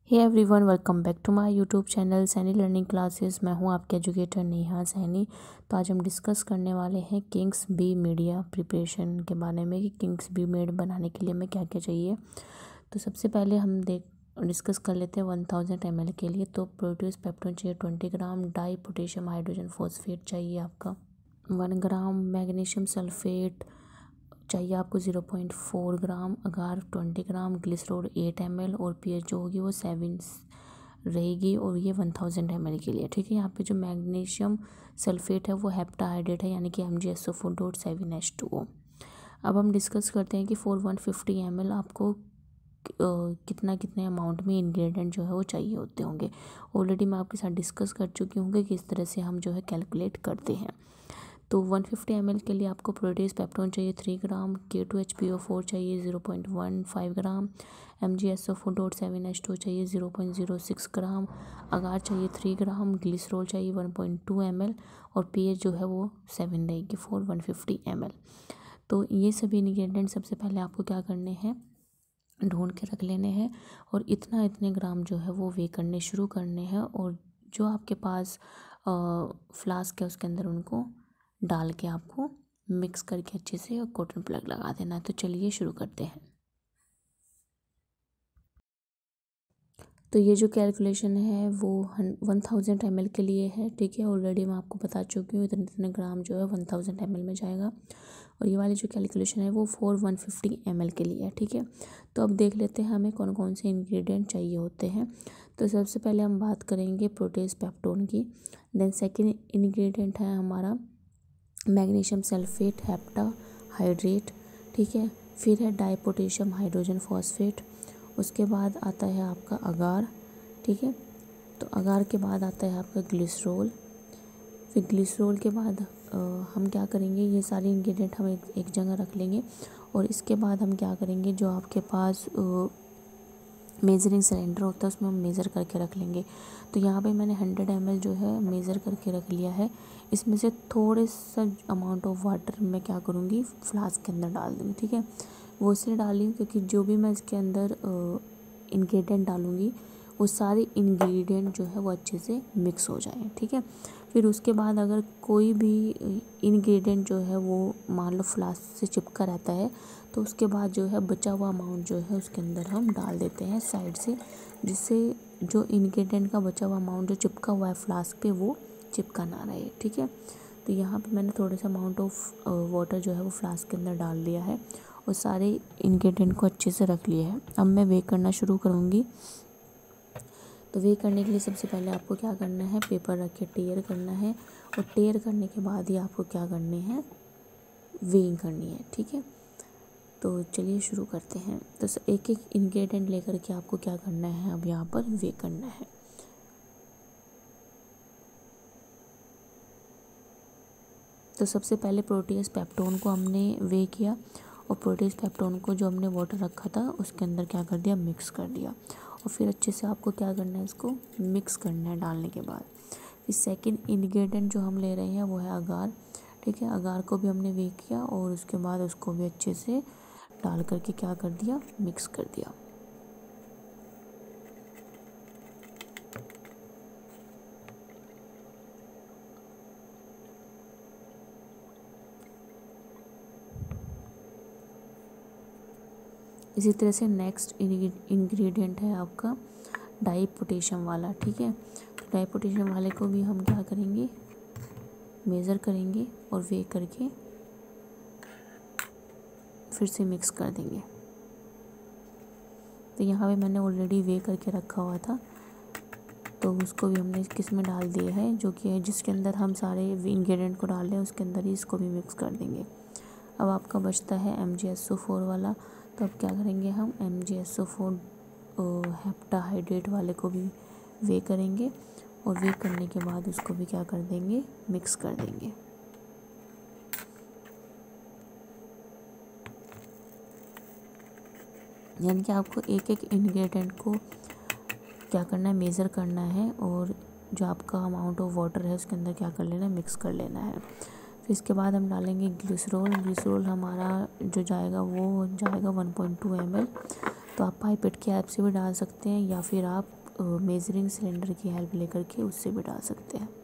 Hey everyone, welcome back to my YouTube channel Saini learning classes. मैं हूं आपके educator Neha Saini. तो आज हम डिस्कस करने वाले हैं किंग्स बी मीडिया प्रिपरेशन के बारे में कि किंग्स बी मेड बनाने के लिए हमें क्या क्या चाहिए। तो सबसे पहले हम डिस्कस कर लेते हैं 1000 ml के लिए। तो प्रोड्यूस पेप्टोन चाहिए 20 gram, di potassium hydrogen phosphate चाहिए आपका 1 ग्राम, मैग्नीशियम सल्फेट चाहिए आपको 0.4 gram, agar 20 gram, glycerol 8 ml और पीएच जो होगी वो 7 रहेगी। और ये 1000 ml के लिए, ठीक है। यहाँ पे जो मैग्नीशियम सल्फेट है वो हेप्टाहाइड्रेट है, यानी कि MgSO4.7H2O। अब हम डिस्कस करते हैं कि फॉर 150 ml आपको कितने अमाउंट में इंग्रेडिएंट जो है वो चाहिए होते होंगे। ऑलरेडी मैं आपके साथ डिस्कस कर चुकी हूँ कि किस तरह से हम जो है कैलकुलेट करते हैं। तो 150 ml के लिए आपको प्रोड्यूस पेप्टोन चाहिए 3 ग्राम, K2HPO4 चाहिए 0.15 ग्राम, MgSO4.7H2O चाहिए 0.06 ग्राम, अगार चाहिए 3 ग्राम, ग्लिसरॉल चाहिए 1.2 ml और पीएच जो है वो 7 रहेगी फॉर 150 ml। तो ये सभी इंग्रेडिएंट सबसे पहले आपको क्या करने हैं, ढूंढ के रख लेने हैं और इतने ग्राम जो है वो वे करने शुरू करने हैं। और जो आपके पास फ्लास्क है उसके अंदर उनको डाल के आपको मिक्स करके अच्छे से कॉटन प्लग लगा देना है। तो चलिए शुरू करते हैं। तो ये जो कैलकुलेशन है वो 1000 ml के लिए है, ठीक है। ऑलरेडी मैं आपको बता चुकी हूँ इतने ग्राम जो है 1000 ml में जाएगा। और ये वाली जो कैलकुलेशन है वो फॉर 150 ml के लिए है, ठीक है। तो अब देख लेते हैं हमें कौन कौन से इंग्रेडिएंट चाहिए होते हैं। तो सबसे पहले हम बात करेंगे प्रोटेस पेप्टोन की। देन सेकेंड इंग्रेडिएंट है हमारा मैग्नीशियम सल्फेट हेप्टाहाइड्रेट, ठीक है। फिर है डाई पोटेशियम हाइड्रोजन फॉस्फेट। उसके बाद आता है आपका अगार, ठीक है। तो अगार के बाद आता है आपका ग्लिसरॉल। फिर ग्लिसरॉल के बाद हम क्या करेंगे, ये सारे इंग्रेडिएंट हम एक जगह रख लेंगे। और इसके बाद हम क्या करेंगे, जो आपके पास मेज़रिंग सिलेंडर होता है उसमें हम मेज़र करके रख लेंगे। तो यहाँ पे मैंने 100 ml जो है मेज़र करके रख लिया है। इसमें से थोड़े सा अमाउंट ऑफ वाटर मैं क्या करूँगी, फ्लास्क के अंदर डाल दूँगी, ठीक है। वो इसलिए डाली क्योंकि जो भी मैं इसके अंदर इंग्रेडिएंट डालूँगी वो सारे इंग्रेडिएंट जो है वो अच्छे से मिक्स हो जाएं, ठीक है। फिर उसके बाद अगर कोई भी इंग्रेडिएंट जो है वो मान लो फ्लास्क से चिपका रहता है तो उसके बाद जो है बचा हुआ अमाउंट जो है उसके अंदर हम डाल देते हैं साइड से, जिससे जो इंग्रेडिएंट का बचा हुआ अमाउंट जो चिपका हुआ है फ्लास्क पे वो चिपका ना रहे, ठीक है। तो यहाँ पे मैंने थोड़ा सा अमाउंट ऑफ वाटर जो है वो फ्लास्क के अंदर डाल दिया है और सारे इंग्रेडिएंट को अच्छे से रख लिया है। अब मैं वे करना शुरू करूँगी। तो वे करने के लिए सबसे पहले आपको क्या करना है, पेपर रख के टेयर करना है और टेयर करने के बाद ही आपको क्या करनी है, वेइंग करनी है, ठीक है। तो चलिए शुरू करते हैं। तो एक एक इंग्रेडिएंट लेकर के आपको क्या करना है, अब यहाँ पर वे करना है। तो सबसे पहले प्रोटीज पेप्टोन को हमने वे किया और प्रोटीज पेप्टोन को जो हमने वाटर रखा था उसके अंदर क्या कर दिया, मिक्स कर दिया। और फिर अच्छे से आपको क्या करना है, इसको मिक्स करना है डालने के बाद। फिर सेकंड इंग्रेडिएंट जो हम ले रहे हैं वो है अगार, ठीक है। अगार को भी हमने वे किया और उसके बाद उसको भी अच्छे से डाल करके क्या कर दिया, मिक्स कर दिया। इसी तरह से नेक्स्ट इंग्रेडिएंट है आपका डाई पोटेशियम वाला, ठीक है। तो डाई पोटेशियम वाले को भी हम क्या करेंगे, मेज़र करेंगे और वे करके फिर से मिक्स कर देंगे। तो यहाँ पे मैंने ऑलरेडी वे करके रखा हुआ था तो उसको भी हमने किस में डाल दिया है, जो कि है जिसके अंदर हम सारे इंग्रेडिएंट को डाल रहे हैं उसके अंदर ही इसको भी मिक्स कर देंगे। अब आपका बचता है MgSO4 वाला। तो अब क्या करेंगे, हम MgSO4 हेप्टाहाइड्रेट वाले को भी वे करेंगे और वे करने के बाद उसको भी क्या कर देंगे, मिक्स कर देंगे। यानी कि आपको एक एक इंग्रेडिएंट को क्या करना है, मेज़र करना है और जो आपका अमाउंट ऑफ वाटर है उसके अंदर क्या कर लेना है, मिक्स कर लेना है। फिर इसके बाद हम डालेंगे ग्लिसरॉल। ग्लिसरॉल हमारा जो जाएगा वो जाएगा 1.2 ml। तो आप पाइपेट की हेल्प से भी डाल सकते हैं या फिर आप मेजरिंग सिलेंडर की हेल्प लेकर के उससे भी डाल सकते हैं।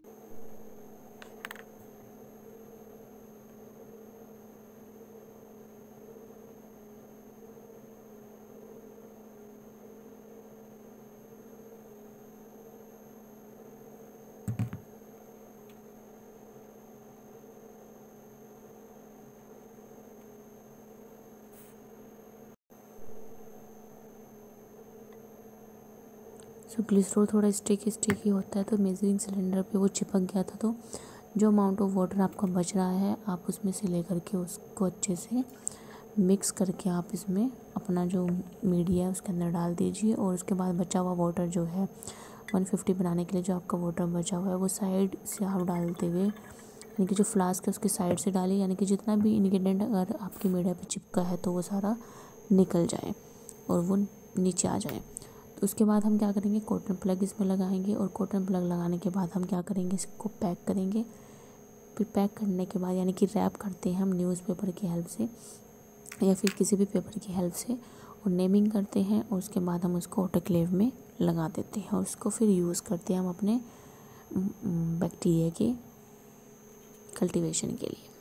सो ग्लिसरॉल थोड़ा स्टिकी होता है, तो मेजरिंग सिलेंडर पे वो चिपक गया था। तो जो अमाउंट ऑफ वाटर आपका बच रहा है आप उसमें से लेकर के उसको अच्छे से मिक्स करके आप इसमें अपना जो मीडिया है उसके अंदर डाल दीजिए। और उसके बाद बचा हुआ वाटर जो है 150 बनाने के लिए जो आपका वाटर बचा हुआ है वो साइड से आप डालते हुए, यानी कि जो फ्लास्क है उसके साइड से डालिए, यानी कि जितना भी इंग्रेडिएंट अगर आपकी मीडिया पे चिपका है तो वो सारा निकल जाए और वो नीचे आ जाए। तो उसके बाद हम क्या करेंगे, कॉटन प्लग इसमें लगाएंगे और कॉटन प्लग लगाने के बाद हम क्या करेंगे, इसको पैक करेंगे। फिर पैक करने के बाद यानी कि रैप करते हैं हम न्यूज़पेपर की हेल्प से या फिर किसी भी पेपर की हेल्प से, और नेमिंग करते हैं और उसके बाद हम उसको ऑटोक्लेव में लगा देते हैं और उसको फिर यूज़ करते हैं हम अपने बैक्टीरिया के कल्टीवेशन के लिए।